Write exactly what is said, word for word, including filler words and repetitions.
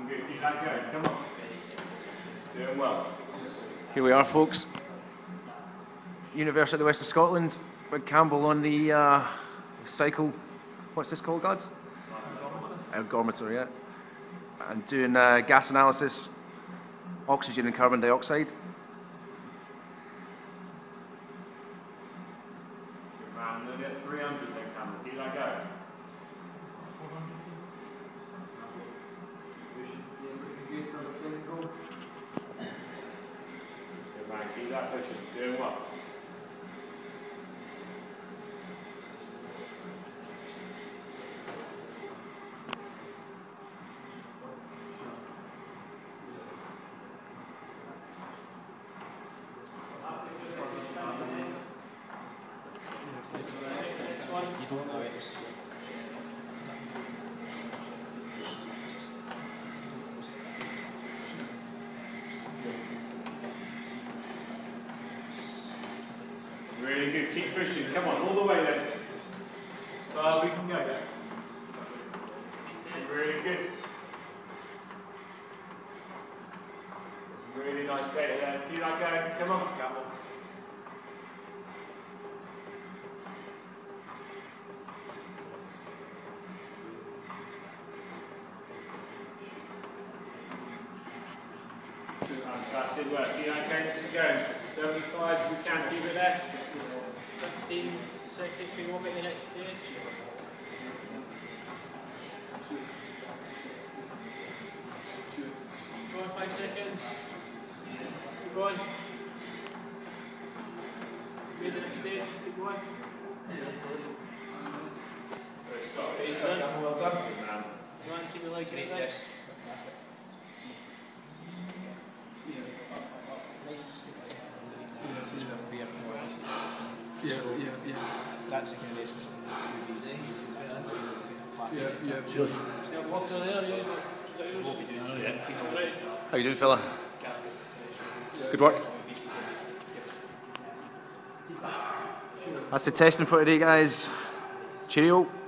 Good, keep that going, come on. Doing well. Here we are, folks. University of the West of Scotland. Big Campbell on the uh, cycle. What's this called, lads? Ergometer, yeah. And doing uh, gas analysis, oxygen and carbon dioxide. Good man, we'll get three hundred then, Campbell. Keep that going. Good man, keep that pushing. Doing well. You don't know it. Really good, keep pushing, come on, all the way then. As far as we can go. Really good. Really nice data there, keep that going, come on, Campbell. Fantastic work, keep that going, keep going. seventy-five, if we can, keep it there. fifteen seconds, we won't get the next stage. Go on, five seconds. Keep going. Get the next stage, keep going. Good start. He's done. Well done. Good man. Go on, keep your legs Great right test. Fantastic. Nice. Yeah, yeah, yeah. That's the kind of essence of the Yeah, yeah. Sure. Walk to there, yeah. Is that yours? How you doing, fella? Good work. That's the testing for today, guys. Cheerio.